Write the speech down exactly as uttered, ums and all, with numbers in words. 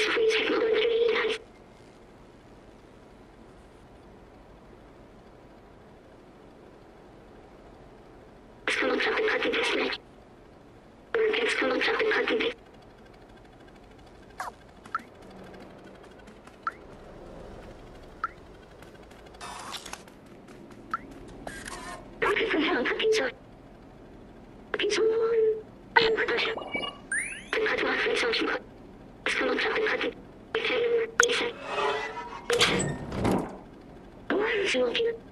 free technology has come up with cutting this leg. It's come up with cutting this. Looking for help, pizza. Pizza one. I am production. The cut off from social cut. It's come up with cutting. Reset. Reset. Reset. Why is it working?